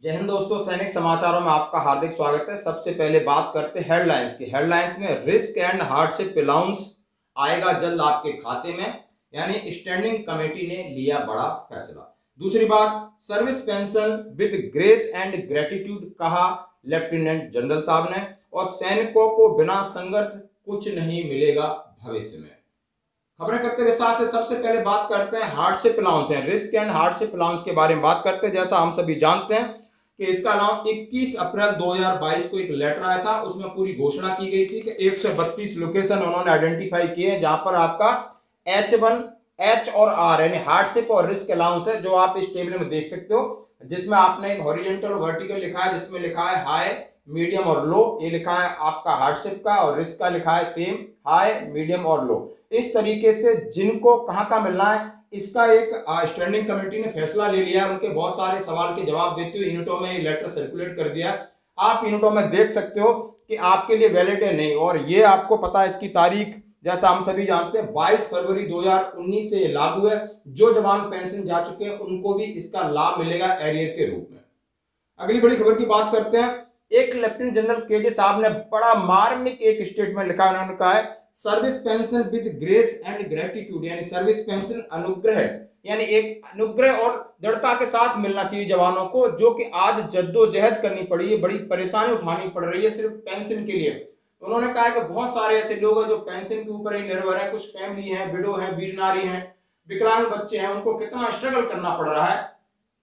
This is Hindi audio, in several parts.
जय हिंद दोस्तों, सैनिक समाचारों में आपका हार्दिक स्वागत है। सबसे पहले बात करते हैं हेडलाइंस की। हेडलाइंस में रिस्क एंड हार्डशिप अलाउंस आएगा जल्द आपके खाते में, यानी स्टैंडिंग कमेटी ने लिया बड़ा फैसला। दूसरी बात, service pension with grace and gratitude कहा लेफ्टिनेंट जनरल साहब ने, और सैनिकों को बिना संघर्ष कुछ नहीं मिलेगा भविष्य में। खबरें करते विस्तार से। सबसे पहले बात करते हैं हार्डशिप अलाउंस है, रिस्क एंड हार्डशिप अलाउंस के बारे में बात करते हैं। जैसा हम सभी जानते हैं कि इसका अलाउंस 21 अप्रैल 2022 को एक लेटर आया था, उसमें पूरी घोषणा की गई थी कि 132 लोकेशन उन्होंने आइडेंटिफाई किए जहां पर आपका H1, H और R यानी हार्डशिप और रिस्क अलाउंस है, जो आप इस टेबल में देख सकते हो, जिसमें आपने एक हॉरिजॉन्टल वर्टिकल लिखा है, जिसमें लिखा है हाई, मीडियम और लो। ये लिखा है आपका हार्डशिप का, और रिस्क का लिखा है सेम, हाई, मीडियम और लो। इस तरीके से जिनको कहां का मिलना है, इसका एक स्टैंडिंग कमेटी ने फैसला ले लिया। उनके बहुत सारे सवाल के जवाब देते हुए यूनिटों में लेटर सर्कुलेट कर दिया। आप यूनिटों में देख सकते हो कि आपके लिए वैलिड है नहीं, और ये आपको पता है इसकी तारीख, जैसा हम सभी जानते हैं, 22 फरवरी 2019 से लागू है। जो जवान पेंशन जा चुके हैं उनको भी इसका लाभ मिलेगा एरियर के रूप में। अगली बड़ी खबर की बात करते हैं। एक लेफ्टिनेंट जनरल केजे साहब ने बड़ा मार्मिक एक स्टेटमेंट लिखा। उन्होंने कहा है service pension with grace and gratitude, यानी सर्विस पेंशन अनुग्रह, यानी एक अनुग्रह और दृढ़ता के साथ मिलना चाहिए जवानों को, जो कि आज जद्दोजहद करनी पड़ी है, बड़ी परेशानी उठानी पड़ रही है सिर्फ पेंशन के लिए। उन्होंने कहा है कि बहुत सारे ऐसे लोग हैं जो पेंशन के ऊपर ही निर्भर है। कुछ फैमिली है, विडो है, वीर नारी है, विकलांग बच्चे हैं, उनको कितना स्ट्रगल करना पड़ रहा है।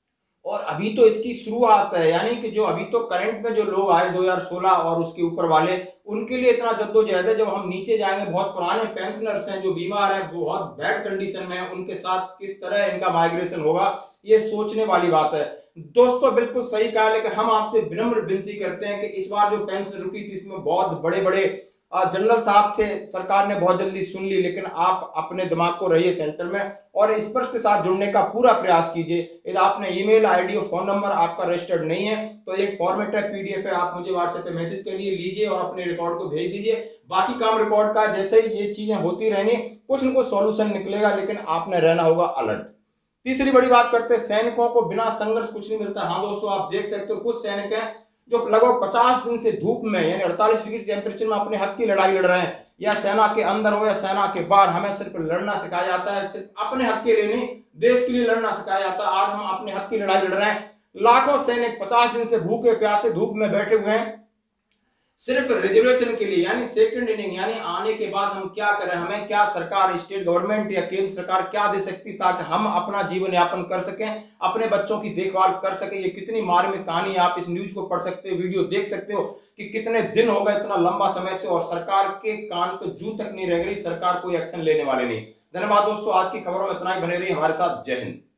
और अभी तो इसकी शुरुआत है, यानी कि जो अभी तो करंट में जो लोग आए 2016 और उसके ऊपर वाले, उनके लिए इतना जद्दोजहद है। जब हम नीचे जाएंगे, बहुत पुराने पेंशनर्स हैं जो बीमार हैं, बहुत बैड कंडीशन में हैं, उनके साथ किस तरह इनका माइग्रेशन होगा, ये सोचने वाली बात है। दोस्तों बिल्कुल सही कहा, लेकिन हम आपसे विनम्र विनती करते हैं कि इस बार जो पेंशन रुकी थी, इसमें बहुत बड़े बड़े जनरल साहब थे, सरकार ने बहुत जल्दी सुन ली, लेकिन आप अपने दिमाग को रहिए सेंटर में और स्पर्श के साथ जुड़ने का पूरा प्रयास कीजिए। यदि आपने ईमेल आईडी और फोन नंबर आपका रजिस्टर्ड नहीं है तो एक फॉर्मेट है, पीडीएफ है, आप मुझे व्हाट्सएप पे मैसेज करिए, लीजिए और अपने रिकॉर्ड को भेज दीजिए। बाकी काम रिकॉर्ड का, जैसे ही ये चीजें होती रहेंगी कुछ न कुछ सॉल्यूशन निकलेगा, लेकिन आपने रहना होगा अलर्ट। तीसरी बड़ी बात करते हैं, सैनिकों को बिना संघर्ष कुछ नहीं मिलता। हाँ दोस्तों, आप देख सकते हो कुछ सैनिक हैं जो लगभग 50 दिन से धूप में, यानी 48 डिग्री टेम्परेचर में अपने हक की लड़ाई लड़ रहे हैं। या सेना के अंदर हो या सेना के बाहर, हमें सिर्फ लड़ना सिखाया जाता है, सिर्फ अपने हक के लिए नहीं, देश के लिए लड़ना सिखाया जाता है। आज हम अपने हक की लड़ाई लड़ रहे हैं। लाखों सैनिक 50 दिन से भूखे प्यासे धूप में बैठे हुए हैं, सिर्फ रिजर्वेशन के लिए, यानी सेकंड इनिंग, यानी आने के बाद हम क्या करें, हमें क्या सरकार, स्टेट गवर्नमेंट या केंद्र सरकार क्या दे सकती ताकि हम अपना जीवन यापन कर सकें, अपने बच्चों की देखभाल कर सकें। ये कितनी मार्मिक कहानी, आप इस न्यूज को पढ़ सकते हो, वीडियो देख सकते हो कि कितने दिन हो गए, इतना लंबा समय से, और सरकार के कान पे जू तक नहीं रह गई, सरकार कोई एक्शन लेने वाले नहीं। धन्यवाद दोस्तों, आज की खबरों में इतना ही। बने रहिए हमारे साथ। जय हिंद।